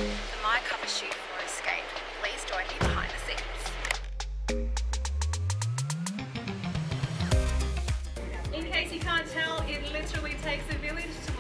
for my cover shoot for Escape. Please join me behind the scenes. In case you can't tell, it literally takes a village to